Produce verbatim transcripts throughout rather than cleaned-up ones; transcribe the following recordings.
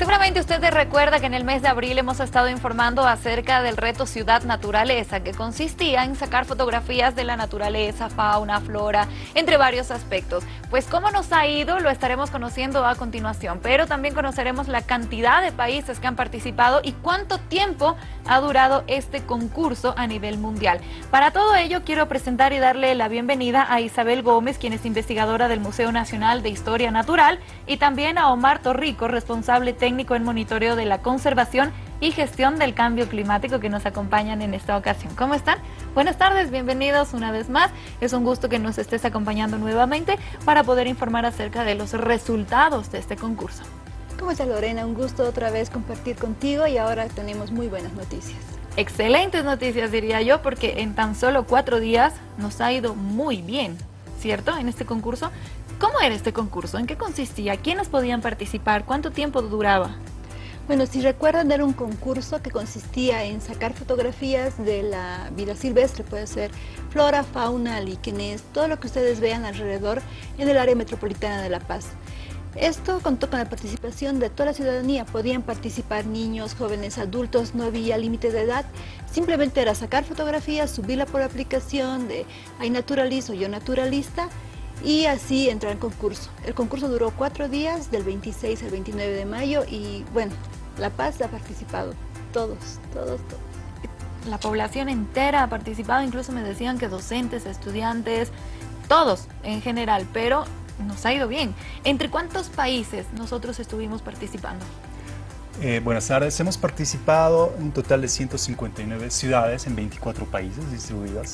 Seguramente usted recuerda que en el mes de abril hemos estado informando acerca del reto Ciudad Naturaleza, que consistía en sacar fotografías de la naturaleza, fauna, flora, entre varios aspectos. Pues cómo nos ha ido lo estaremos conociendo a continuación, pero también conoceremos la cantidad de países que han participado y cuánto tiempo ha durado este concurso a nivel mundial. Para todo ello quiero presentar y darle la bienvenida a Isabel Gómez, quien es investigadora del Museo Nacional de Historia Natural, y también a Omar Torrico, responsable técnico en monitoreo de la conservación y gestión del cambio climático, que nos acompañan en esta ocasión. ¿Cómo están? Buenas tardes, bienvenidos una vez más. Es un gusto que nos estés acompañando nuevamente para poder informar acerca de los resultados de este concurso. ¿Cómo estás, Lorena? Un gusto otra vez compartir contigo y ahora tenemos muy buenas noticias. Excelentes noticias, diría yo, porque en tan solo cuatro días nos ha ido muy bien, ¿cierto? En este concurso. ¿Cómo era este concurso? ¿En qué consistía? ¿Quiénes podían participar? ¿Cuánto tiempo duraba? Bueno, si recuerdan, era un concurso que consistía en sacar fotografías de la vida silvestre, puede ser flora, fauna, líquenes, todo lo que ustedes vean alrededor en el área metropolitana de La Paz. Esto contó con la participación de toda la ciudadanía, podían participar niños, jóvenes, adultos, no había límite de edad, simplemente era sacar fotografías, subirla por aplicación de iNaturalist o Yo Naturalista, y así entrar al concurso. El concurso duró cuatro días, del veintiséis al veintinueve de mayo, y bueno, La Paz ha participado, todos, todos, todos. La población entera ha participado, incluso me decían que docentes, estudiantes, todos en general, pero nos ha ido bien. ¿Entre cuántos países nosotros estuvimos participando? Eh, buenas tardes, hemos participado en un total de ciento cincuenta y nueve ciudades en veinticuatro países distribuidas.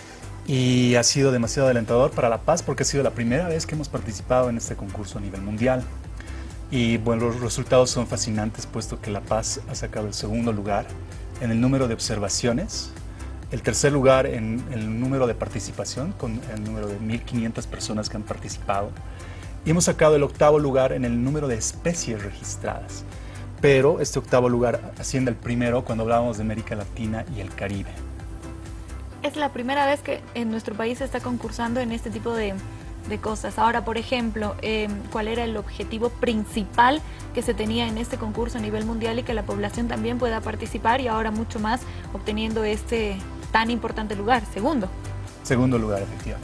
Y ha sido demasiado alentador para La Paz porque ha sido la primera vez que hemos participado en este concurso a nivel mundial. Y bueno, los resultados son fascinantes, puesto que La Paz ha sacado el segundo lugar en el número de observaciones, el tercer lugar en el número de participación, con el número de mil quinientas personas que han participado, y hemos sacado el octavo lugar en el número de especies registradas. Pero este octavo lugar asciende al primero cuando hablábamos de América Latina y el Caribe. Es la primera vez que en nuestro país se está concursando en este tipo de, de cosas. Ahora, por ejemplo, eh, ¿cuál era el objetivo principal que se tenía en este concurso a nivel mundial y que la población también pueda participar y ahora mucho más obteniendo este tan importante lugar? Segundo. Segundo lugar, efectivamente.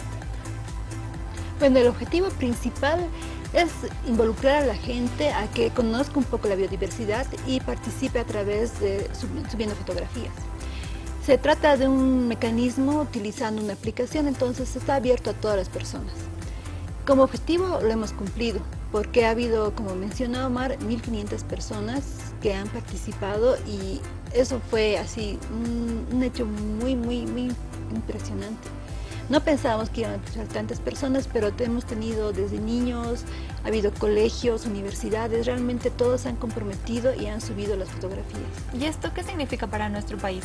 Bueno, el objetivo principal es involucrar a la gente a que conozca un poco la biodiversidad y participe a través de subiendo fotografías. Se trata de un mecanismo utilizando una aplicación, entonces está abierto a todas las personas. Como objetivo lo hemos cumplido, porque ha habido, como mencionó Omar, mil quinientas personas que han participado y eso fue así un, un hecho muy, muy, muy impresionante. No pensábamos que iban a ser tantas personas, pero hemos tenido desde niños, ha habido colegios, universidades, realmente todos se han comprometido y han subido las fotografías. ¿Y esto qué significa para nuestro país?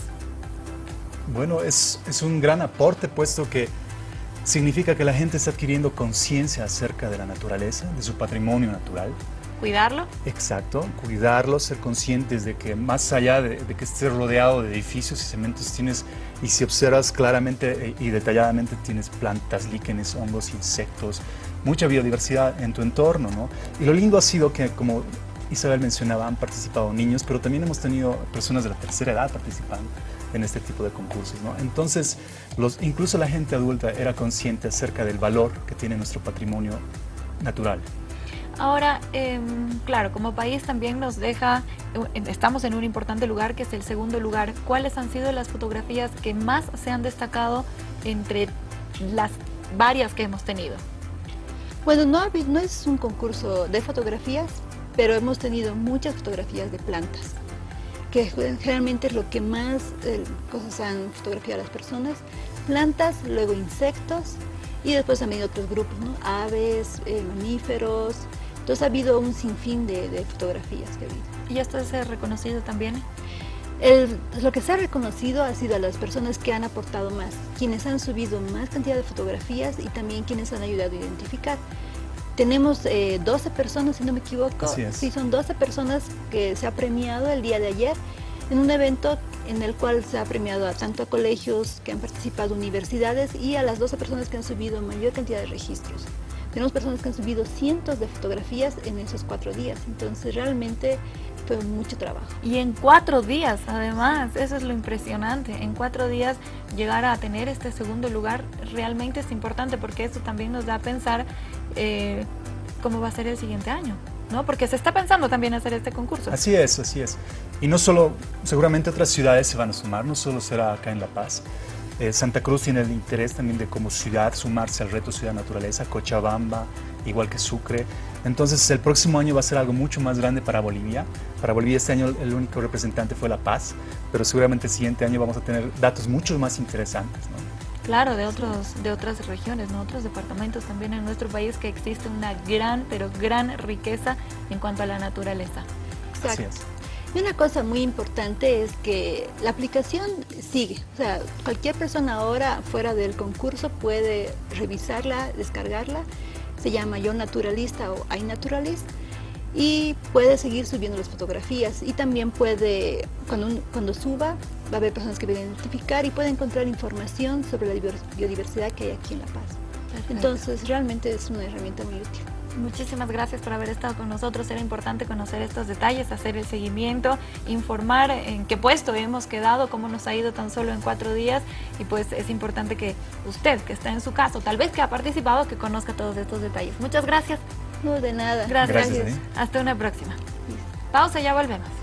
Bueno, es, es un gran aporte, puesto que significa que la gente está adquiriendo conciencia acerca de la naturaleza, de su patrimonio natural. ¿Cuidarlo? Exacto, cuidarlo, ser conscientes de que más allá de, de que estés rodeado de edificios y cementos, tienes, y si observas claramente y detalladamente, tienes plantas, líquenes, hongos, insectos, mucha biodiversidad en tu entorno, ¿no? Y lo lindo ha sido que, como Isabel mencionaba, han participado niños, pero también hemos tenido personas de la tercera edad participando en este tipo de concursos, ¿no? Entonces, los, incluso la gente adulta era consciente acerca del valor que tiene nuestro patrimonio natural. Ahora, eh, claro, como país también nos deja, estamos en un importante lugar que es el segundo lugar. ¿Cuáles han sido las fotografías que más se han destacado entre las varias que hemos tenido? Bueno, no, no es un concurso de fotografías, pero hemos tenido muchas fotografías de plantas, que generalmente es lo que más eh, cosas han fotografiado a las personas, plantas, luego insectos y después también otros grupos, ¿no? Aves, eh, mamíferos, entonces ha habido un sinfín de, de fotografías que ha habido. ¿Y esto es reconocido también? El, lo que se ha reconocido ha sido a las personas que han aportado más, quienes han subido más cantidad de fotografías y también quienes han ayudado a identificar. Tenemos eh, doce personas, si no me equivoco, Así es. Sí, son doce personas que se ha premiado el día de ayer en un evento en el cual se ha premiado a tanto a colegios que han participado, universidades y a las doce personas que han subido mayor cantidad de registros. tenemos personas que han subido cientos de fotografías en esos cuatro días, entonces realmente fue mucho trabajo. Y en cuatro días, además, eso es lo impresionante, en cuatro días llegar a tener este segundo lugar realmente es importante, porque eso también nos da a pensar eh, cómo va a ser el siguiente año, ¿no? Porque se está pensando también hacer este concurso. Así es, así es. Y no solo, seguramente otras ciudades se van a sumar, no solo será acá en La Paz. Eh, Santa Cruz tiene el interés también de como ciudad sumarse al reto Ciudad Naturaleza, Cochabamba, igual que Sucre. Entonces el próximo año va a ser algo mucho más grande para Bolivia. Para Bolivia este año el único representante fue La Paz, pero seguramente el siguiente año vamos a tener datos mucho más interesantes, ¿no? Claro, de, otros, de otras regiones, ¿no? Otros departamentos también en nuestro país, que existe una gran, pero gran riqueza en cuanto a la naturaleza. Exacto. Así es. Y una cosa muy importante es que la aplicación sigue, o sea, cualquier persona ahora fuera del concurso puede revisarla, descargarla, se llama Yo Naturalista o iNaturalist, y puede seguir subiendo las fotografías, y también puede, cuando, un, cuando suba, va a haber personas que van a identificar y puede encontrar información sobre la biodiversidad que hay aquí en La Paz. Perfecto. Entonces realmente es una herramienta muy útil. Muchísimas gracias por haber estado con nosotros. Era importante conocer estos detalles, hacer el seguimiento, informar en qué puesto hemos quedado, cómo nos ha ido tan solo en cuatro días, y pues es importante que usted, que está en su caso, tal vez que ha participado, que conozca todos estos detalles. Muchas gracias. No, de nada. Gracias. Gracias, ¿eh? Hasta una próxima. Pausa, ya volvemos.